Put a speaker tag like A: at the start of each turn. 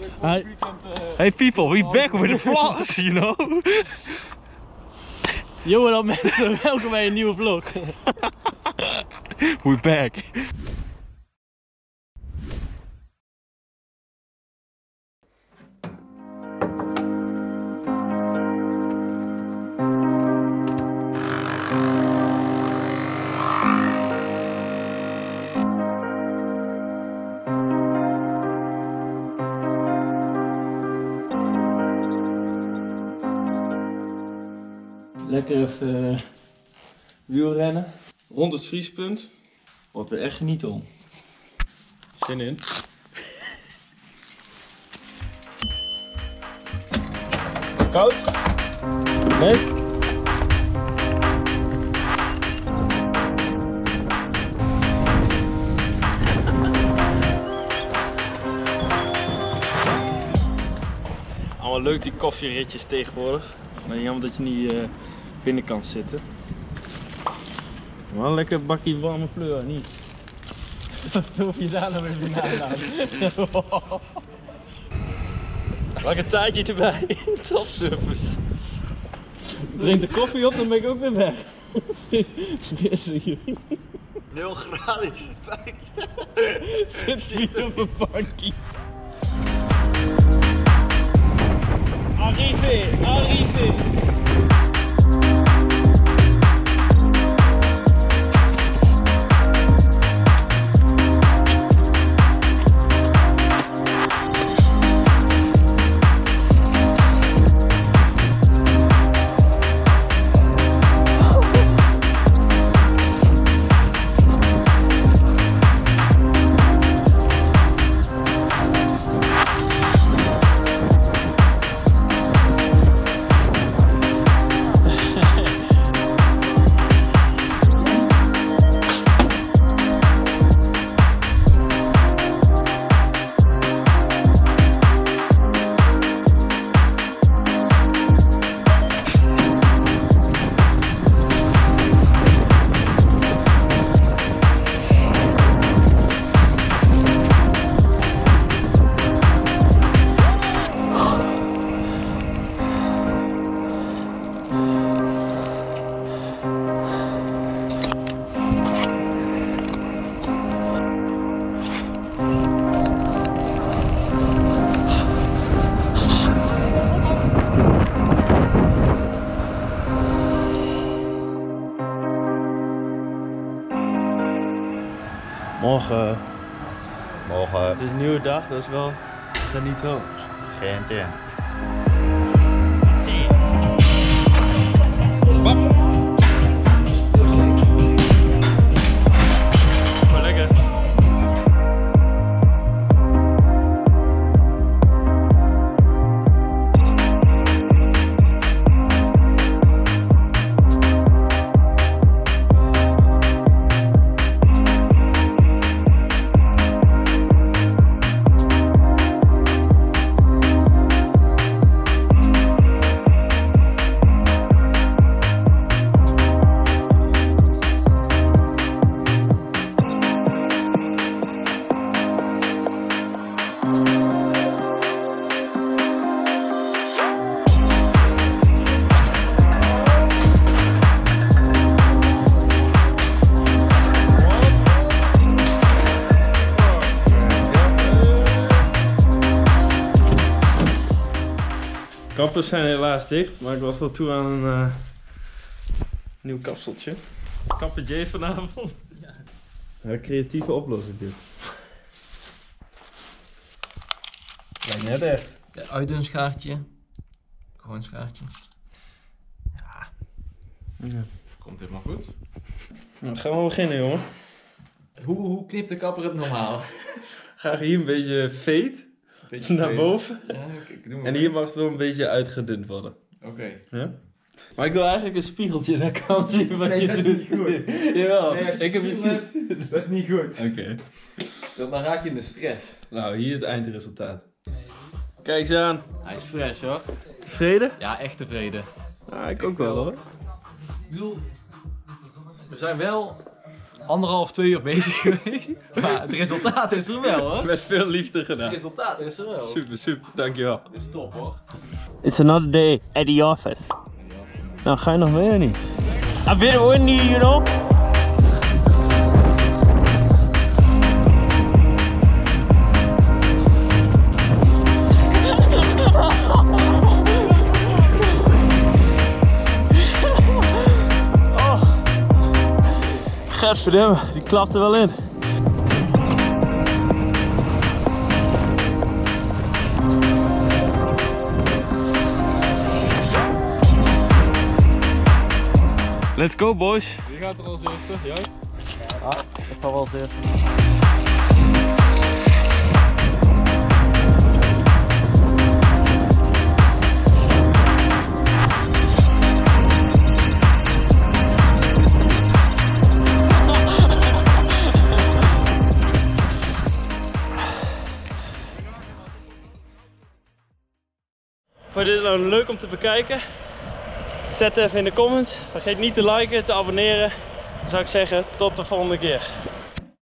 A: Hey people, we back with the vlogs, you know?
B: Yo, dan mensen, welkom bij een nieuwe vlog.
A: We back. Lekker even wielrennen. Rond het vriespunt. Wat we echt genieten om. Zin in. Koud? Nee? Allemaal leuk die koffieritjes tegenwoordig. Maar jammer dat je niet binnen kan zitten. Wel lekker bakje warme fleur, niet?
B: Wat hoef je daar nou weer in aan?
A: Pak een taartje erbij. Topservice.
B: Drink de koffie op, dan ben ik ook weer weg. Frisse jullie.
C: 0 graden is het feit.
B: Zit hier op een bankje.
A: Arrivé, arrivé. Morgen.
C: Morgen.
A: Het is een nieuwe dag, dat is wel genieten.
C: Geen teen.
A: Gewoon lekker. Kappers zijn helaas dicht, maar ik was wel toe aan een nieuw kapseltje. Kapper J vanavond. Ja, creatieve oplossing dit. Lijkt net echt.
B: Ja, uitdun schaartje. Gewoon schaartje.
A: Ja.
B: Komt helemaal goed.
A: Nou, dan gaan we beginnen, jongen.
B: Hoe knipt de kapper het normaal?
A: Graag hier een beetje fade
B: Beetje
A: naar
B: veel.
A: boven.
B: Ja, ik doe maar.
A: En hier mag het wel een beetje uitgedund worden.
B: Oké.
A: Ja? Maar ik wil eigenlijk een spiegeltje, dan kan ik zien wat je
B: dat is
A: doet.
B: niet goed.
A: Jawel,
B: Nee, als je
A: ik heb
B: spiegelt,
A: precies...
B: Dat is niet goed.
A: Oké.
B: Dan raak je in de stress.
A: Nou, hier het eindresultaat. Kijk eens aan.
B: Hij is fresh hoor.
A: Tevreden?
B: Ja, echt tevreden.
A: Ah, ik ook wel hoor.
B: Ik bedoel, we zijn wel 2 uur bezig geweest. Maar het resultaat is er wel hoor.
A: Met veel liefde gedaan.
B: Het resultaat is er wel.
A: Super, super. Dankjewel.
B: Dit is top hoor.
A: It's another day at the office. Nou, ga je nog mee of niet? A bit windy, you know? Gadverdamme, die klapt er wel in. Let's go boys.
B: Wie gaat er als eerste? Jij?
C: Ja, ik ga wel als eerste.
A: Vond je dit nou leuk om te bekijken? Zet even in de comments. Vergeet niet te liken, te abonneren. Dan zou ik zeggen tot de volgende keer.